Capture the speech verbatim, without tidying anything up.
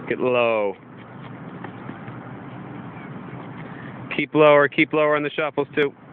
Get low. Keep lower, keep lower on the shuffles too.